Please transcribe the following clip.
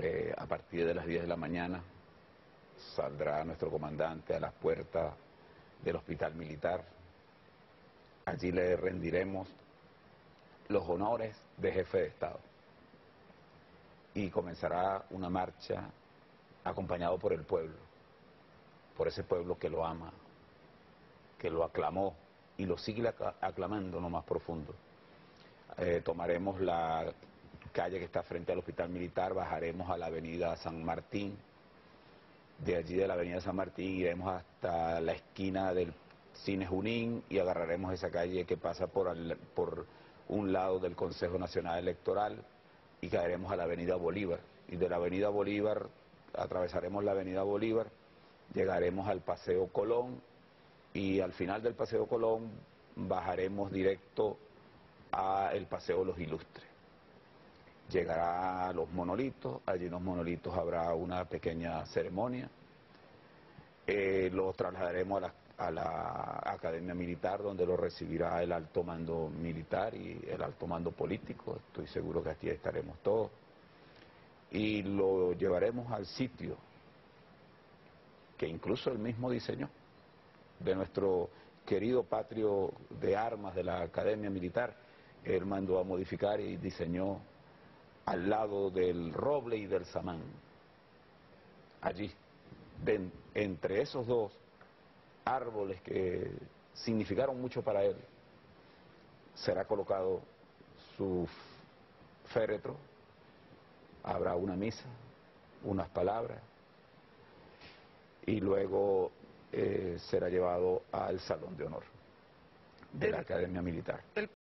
A partir de las 10 de la mañana saldrá nuestro comandante a las puertas del Hospital Militar. Allí le rendiremos los honores de jefe de Estado. Y comenzará una marcha acompañado por el pueblo, por ese pueblo que lo ama, que lo aclamó y lo sigue aclamando en lo más profundo. Tomaremos la calle que está frente al Hospital Militar, bajaremos a la avenida San Martín, de allí de la avenida San Martín iremos hasta la esquina del Cine Junín y agarraremos esa calle que pasa por un lado del Consejo Nacional Electoral y caeremos a la avenida Bolívar. Y de la avenida Bolívar atravesaremos la avenida Bolívar, llegaremos al Paseo Colón y al final del Paseo Colón bajaremos directo al Paseo Los Ilustres. Llegará a los monolitos, allí en los monolitos habrá una pequeña ceremonia, lo trasladaremos a la Academia Militar, donde lo recibirá el alto mando militar y el alto mando político. Estoy seguro que aquí estaremos todos, y lo llevaremos al sitio que incluso él mismo diseñó, de nuestro querido patio de armas de la Academia Militar. Él mandó a modificar y diseñó al lado del roble y del samán. Allí, entre esos dos árboles que significaron mucho para él, será colocado su féretro, habrá una misa, unas palabras, y luego será llevado al Salón de Honor de la Academia Militar.